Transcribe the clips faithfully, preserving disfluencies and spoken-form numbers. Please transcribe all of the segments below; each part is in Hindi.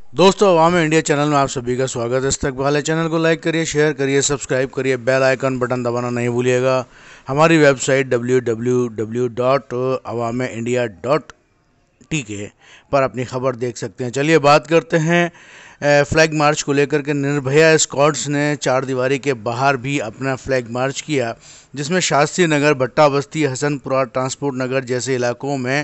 दोस्तों, अवाम इंडिया चैनल में आप सभी का स्वागत है। इस्तकबाल है। चैनल को लाइक करिए, शेयर करिए, सब्सक्राइब करिए, बेल आइकन बटन दबाना नहीं भूलिएगा। हमारी website W W W dot Awam India dot T K पर अपनी खबर देख सकते हैं। चलिए बात करते हैं फ्लैग मार्च को लेकर के। निर्भया स्क्वाड्स ने चार दीवारी के बाहर भी अपना फ्लैग मार्च किया, जिसमें शास्त्री नगर, भट्टा बस्ती, हसनपुरा, ट्रांसपोर्ट नगर जैसे इलाकों में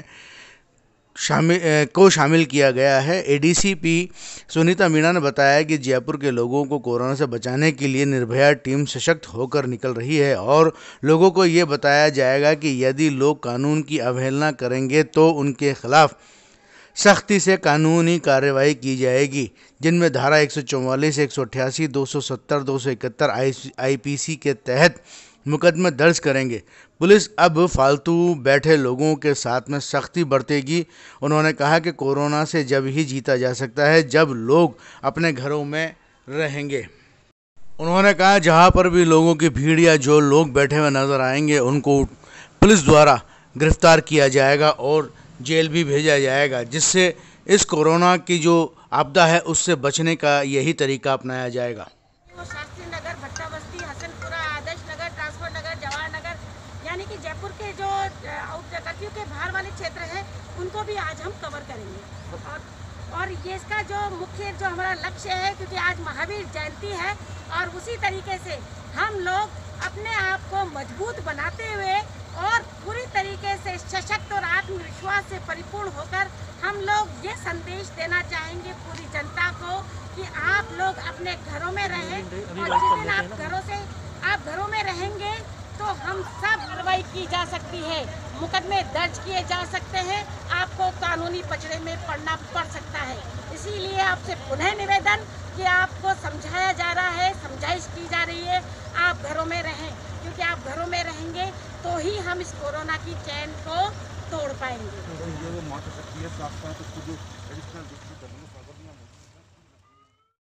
शामिल को शामिल किया गया है। एडीसीपी सुनीता मीणा ने बताया कि जयपुर के लोगों को कोरोना से बचाने के लिए निर्भया टीम सशक्त होकर निकल रही है और लोगों को ये बताया जाएगा कि यदि लोग कानून की अवहेलना करेंगे तो उनके खिलाफ सख्ती से कानूनी कार्रवाई की जाएगी, जिनमें धारा एक सौ चौवालीस, एक सौ अट्ठासी, दो सौ सत्तर, दो सौ इकहत्तर आईपीसी के तहत मुकदमे दर्ज करेंगे। पुलिस अब फालतू बैठे लोगों के साथ में सख्ती बरतेगी। उन्होंने कहा कि कोरोना से जब ही जीता जा सकता है जब लोग अपने घरों में रहेंगे। उन्होंने कहा जहां पर भी लोगों की भीड़ या जो लोग बैठे हुए नजर आएंगे उनको पुलिस द्वारा गिरफ्तार किया जाएगा और जेल भी भेजा जाएगा, जिससे इस कोरोना की जो आपदा है उससे बचने का यही तरीका अपनाया जाएगा। शास्त्री नगर, भट्टा बस्ती, हसनपुरा, आदर्श नगर, ट्रांसपोर्ट नगर, जवाहर नगर, यानी कि जयपुर के जो कर्फ्यू के बाहर वाले क्षेत्र हैं उनको भी आज हम कवर करेंगे। और और ये इसका जो मुख्य जो हमारा लक्ष्य है, क्योंकि आज महावीर जयंती है और उसी तरीके से हम लोग अपने आप को मजबूत बनाते हुए और पूरी तरीके से सशक्त और आत्मविश्वास से परिपूर्ण होकर हम लोग ये संदेश देना चाहेंगे पूरी जनता को कि आप लोग अपने घरों में रहें, और जिस दिन आप घरों से आप घरों में रहेंगे तो हम सब कार्रवाई की जा सकती है, मुकदमे दर्ज किए जा सकते हैं, आपको कानूनी पचड़े में पड़ना पड़ सकता है। इसीलिए आपसे पुनः निवेदन कि आपको समझाया जा रहा है, समझाइश की जा रही है, आप घरों में रहें, क्योंकि आप घरों में रहेंगे तो ही हम इस कोरोना की चैन को तोड़ पाएंगे।